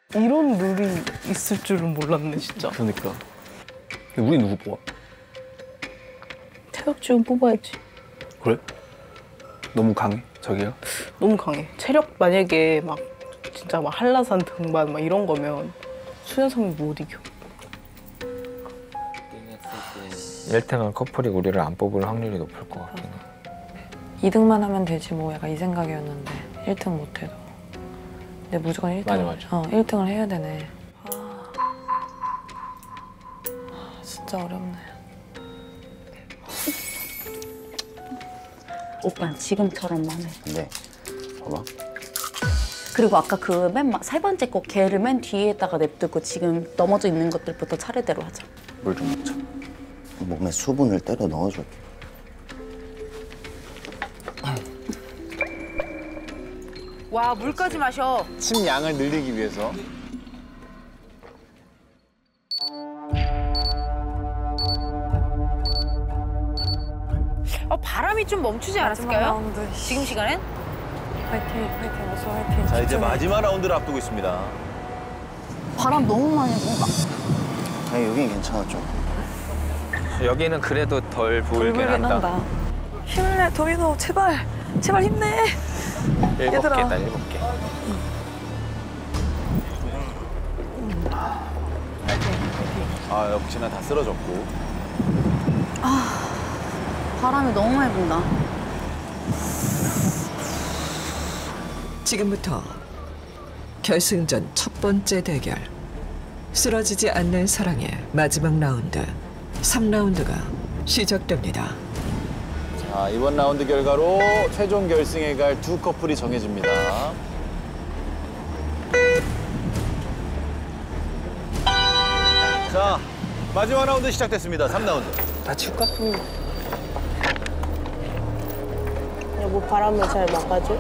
이런 룰이 있을 줄은 몰랐네, 진짜. 그러니까. 우리 누구 뽑아? 체력지원 뽑아야지. 그래? 너무 강해? 저기요? 너무 강해. 체력 만약에 막 진짜 막 한라산 등반 막 이런 거면 수현성이 못 이겨. 1등은 커플이 우리를 안 뽑을 확률이 높을 것 같긴 해. 2등만 하면 되지 뭐 약간 이 생각이었는데 1등 못해도. 근데 무조건 1등. 맞아. 1등을 해야 되네. 진짜 어렵네. 오빠는 지금처럼만 해. 네. 봐봐. 그리고 아까 그 세 번째 거 걔를 맨 뒤에다가 냅두고 지금 넘어져 있는 것들부터 차례대로 하자. 물 좀 먹자. 몸에 수분을 때려 넣어줄게. 와, 물까지 마셔. 침 양을 늘리기 위해서. 바람이 좀 멈추지 않았을까요? 라운드. 지금 시간엔? 화이팅, 어서 화이팅. 자, 이제 마지막 라운드를 앞두고 있습니다. 바람 너무 많이 분다. 아니, 여긴 괜찮아, 좀. 여기는 그래도 덜 보이긴 한다. 힘을 내, 도민호, 제발 힘내. 7개다, 7개. 아, 역시나 다 쓰러졌고. 바람이 너무 많이 분다. 지금부터 결승전 첫 번째 대결. 쓰러지지 않는 사랑의 마지막 라운드 3라운드가 시작됩니다. 자, 이번 라운드 결과로 최종 결승에 갈 두 커플이 정해집니다. 자, 마지막 라운드 시작됐습니다. 3라운드. 다 치울까? 여보, 바람을 잘 막아줘.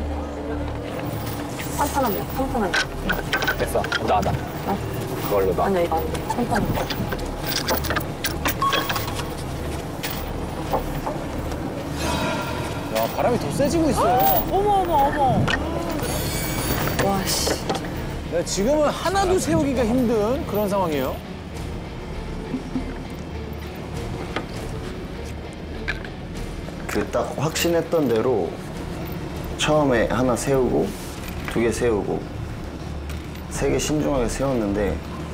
탄탄하게. 됐어. 놔. 그걸로 놔. 아니야, 이거 안 돼. 탄탄하게. 야, 바람이 더 세지고 있어요. 어머. 와, 씨. 네, 지금은 하나도 세우기가 힘든 그런 상황이에요. 그 딱 확신했던 대로 처음에 하나 세우고 2개 세우고 3개 신중하게 세웠는데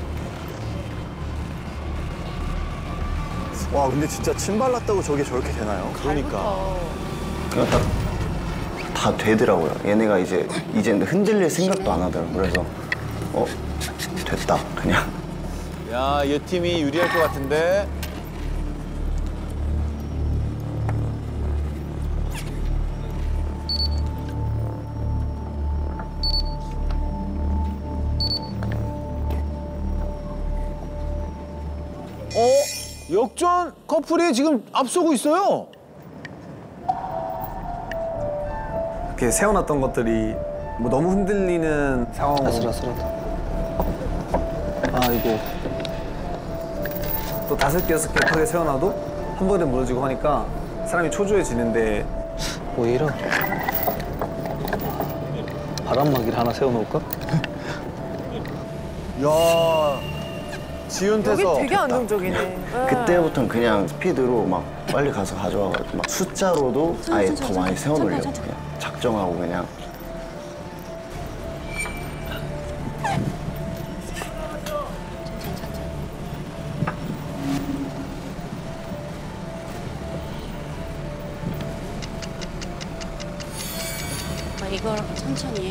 와, 근데 진짜 침 발랐다고 저게 저렇게 되나요? 그러니까. 그냥 딱 다 되더라고요. 얘네가 이제는 흔들릴 생각도 안 하더라고요. 그래서 됐다 그냥. 야, 이 팀이 유리할 것 같은데. 역전 커플이 지금 앞서고 있어요. 이렇게 세워놨던 것들이 뭐 너무 흔들리는 상황으로. 아슬아슬하다. 아, 이거. 또 5개, 6개 크게 세워놔도 한 번에 무너지고 하니까 사람이 초조해지는데. 오히려 바람막이를 하나 세워놓을까? 야, 지훈태서. 여기 되게 안정적이네. 그때부터는 그냥 스피드로 막 빨리 가서 가져와가지고 막 숫자로도 아예 더 많이 세워놓으려고 그냥 작정하고 그냥. 이걸 천천히 해.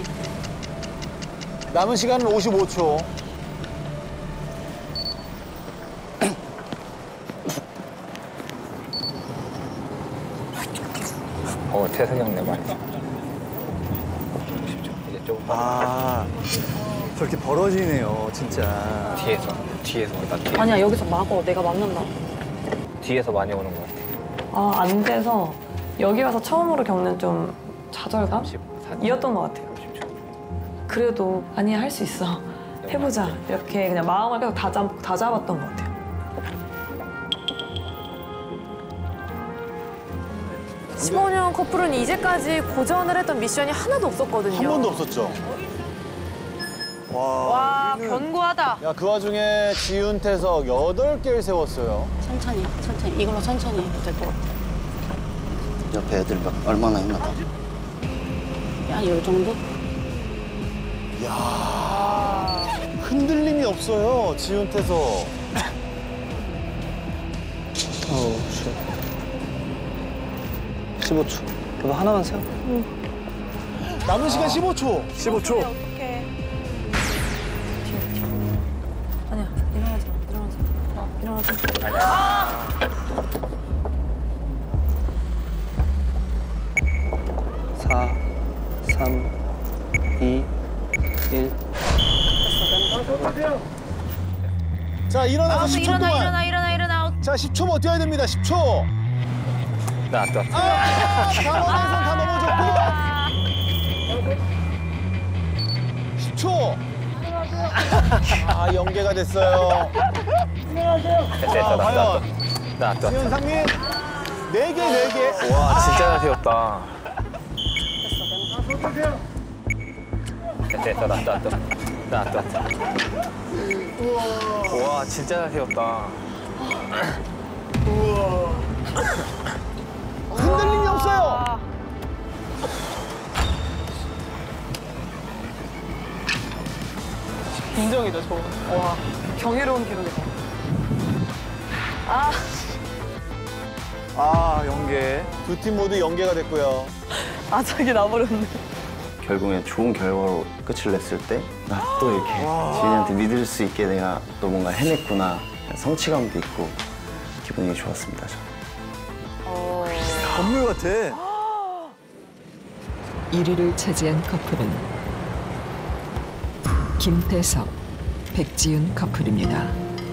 남은 시간은 55초. 태승이 형네 많이. 이제 조금 아, 저렇게 벌어지네요, 진짜. 뒤에서 나 뒤에. 아니야, 여기서 막어. 내가 막는다. 뒤에서 많이 오는 것 같아. 안 돼서 여기 와서 처음으로 겪는 좀 좌절감이었던 것 같아요. 그래도 아니야, 할 수 있어. 해보자. 이렇게 그냥 마음을 계속 다 잡았던 것 같아요. (15년) 커플은 이제까지 고전을 했던 미션이 하나도 없었거든요. 한 번도 없었죠. 와, 견고하다. 야, 그 와중에 지윤태석 8개를 세웠어요. 천천히, 천천히. 이걸로 천천히 해도 될 것 같아. 옆에 애들 얼마나 있나 봐. 한 요 정도? 야, 흔들림이 없어요, 지윤태석. 어우, 씨. 15초. 그거 하나만 세워. 남은 시간 15초. 15초. 어떡해. 아니야, 일어나지 마. 일어나지 마. 사, 3, 2, 1. 자, 일어나서 10초 동안. 일어나. 자, 10초 버텨야 됩니다, 10초. 나왔다. 강원에선 다 넘어졌고. 10초. 아, 연계가 됐어요. 됐다, 과연 나왔다. 지윤상민 4개. 와, 진짜 잘 세웠다. 됐다, 나왔다. 와, 진짜 잘 세웠다. 흔들림이 없어요. 인정이다 저거. 와. 경이로운 기록이다. 아, 연계. 두 팀 모두 연계가 됐고요. 아작이 나버렸네. 결국엔 좋은 결과로 끝을 냈을 때 나 또 이렇게 지은이한테 믿을 수 있게 내가 또 뭔가 해냈구나. 성취감도 있고 기분이 좋았습니다. 저는. 건물 같아. 1위를 차지한 커플은 김태석, 백지윤 커플입니다.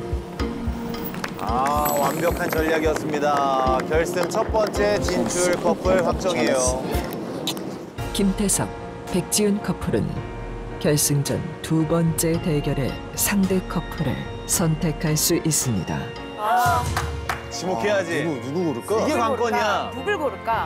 아, 완벽한 전략이었습니다. 결승 첫 번째 진출 커플 확정이에요. 김태석, 백지윤 커플은 결승전 두 번째 대결의 상대 커플을 선택할 수 있습니다. 지목해야지. 누구 고를까? 이게 관건이야. 누굴 고를까?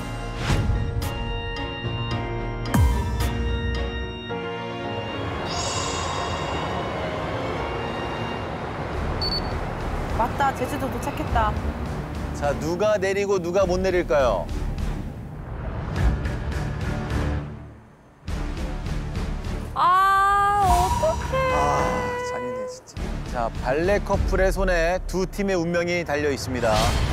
맞다, 제주도 도착했다. 자, 누가 내리고 누가 못 내릴까요? 어떡해. 잔인해, 진짜. 자, 발레 커플의 손에 두 팀의 운명이 달려 있습니다.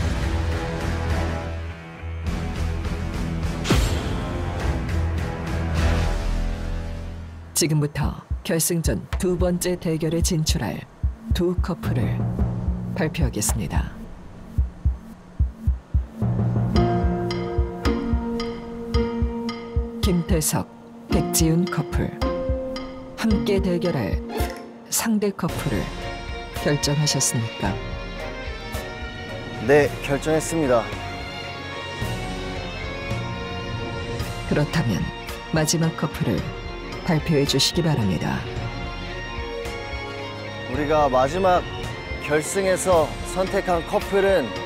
지금부터 결승전 두 번째 대결에 진출할 두 커플을 발표하겠습니다. 김태석, 백지윤 커플. 함께 대결할 상대 커플을 결정하셨습니까? 네, 결정했습니다. 그렇다면 마지막 커플을 발표해 주시기 바랍니다. 우리가 마지막 결승에서 선택한 커플은